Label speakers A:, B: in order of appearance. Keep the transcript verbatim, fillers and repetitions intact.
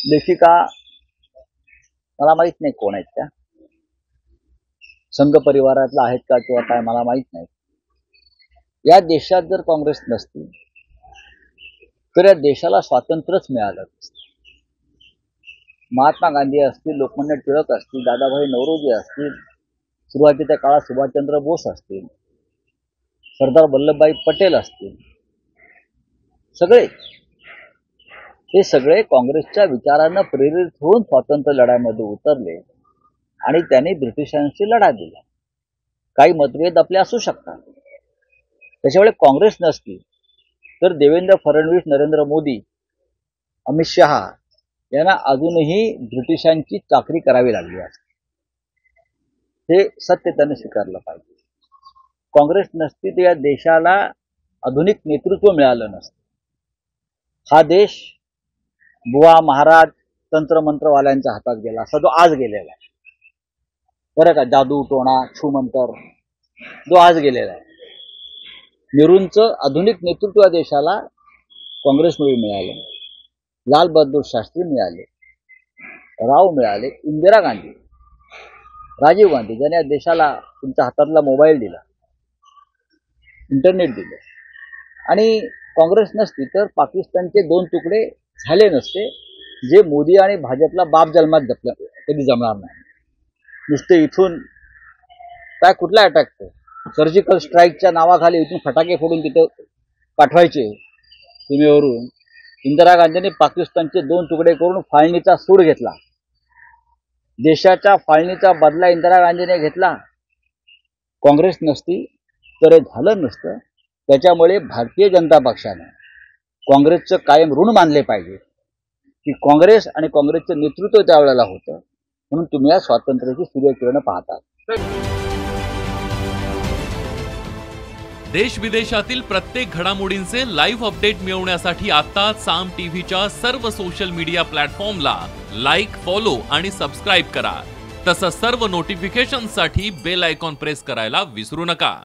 A: लेखिका मला माहित नाही कोण आहेत त्या, संघ परिवारातला आहेत का किंवा काय मला माहित नाही। या देशात जर काँग्रेस नसती तर या देशाला स्वातंत्र्यच मिळालं नसतं। महात्मा गांधी असतील, लोकमान्य टिळक असतील, दादाभाई नौरोजी असतील, सुरुवातीच्या काळात सुभाषचंद्र बोस असतील, सरदार वल्लभभाई पटेल असतील, सगळे हे सगळे काँग्रेसच्या विचारांना प्रेरित होऊन स्वातंत्र्य लढ्यामध्ये उतरले आणि त्यांनी ब्रिटिशांशी लढा दिला। काही मतभेद आपले असू शकतात, त्याच्यामुळे काँग्रेस नसती तर देवेंद्र फडणवीस, नरेंद्र मोदी, अमित शहा यांना अजूनही ब्रिटिशांची चाकरी करावी लागली असती। हे सत्य त्यांनी स्वीकारलं पाहिजे। काँग्रेस नसती तर या देशाला आधुनिक नेतृत्व मिळालं नसतं। हा देश बुवा महाराज तंत्रमंत्रवाल्यांच्या हातात गेला असा जो आज गेलेला आहे, बरं का, जादू टोणा छूमंतर जो आज गेलेला आहे। नेहरूंचं आधुनिक नेतृत्व या देशाला काँग्रेसमुळे मिळालं। लाल बहादूर शास्त्री मिळाले, राव मिळाले, इंदिरा गांधी, राजीव गांधी ज्यांनी या देशाला तुमच्या हातातला मोबाईल दिला, इंटरनेट दिलं। आणि काँग्रेस नसती तर पाकिस्तानचे दोन तुकडे झाले नसते, जे मोदी आणि भाजपला बाप जन्मात जपलं कधी जमणार नाही। नुसते इथून काय कुठला अटॅक, सर्जिकल स्ट्राईकच्या नावाखाली इथून फटाके फोडून तिथं पाठवायचे सीमेवरून। इंदिरा गांधींनी पाकिस्तानचे दोन तुकडे करून फाळणीचा सूड घेतला। देशाच्या फाळणीचा बदला इंदिरा गांधीने घेतला। काँग्रेस नसती तर हे झालं नसतं। त्याच्यामुळे भारतीय जनता पक्षाने काँग्रेसचं कायम ऋण मानले पाहिजे की काँग्रेस आणि काँग्रेसचं नेतृत्व त्यावेळेला होतं, म्हणून तुम्ही या स्वातंत्र्याची सूर्यकिरण पाहतात।
B: देश विदेशातील प्रत्येक घडामोडींचे लाईव्ह अपडेट मिळवण्यासाठी आता साम टीव्हीच्या सर्व सोशल मीडिया प्लॅटफॉर्मला लाईक, फॉलो आणि सबस्क्राईब करा। तसंच सर्व नोटिफिकेशनसाठी बेल आयकॉन प्रेस करायला विसरू नका।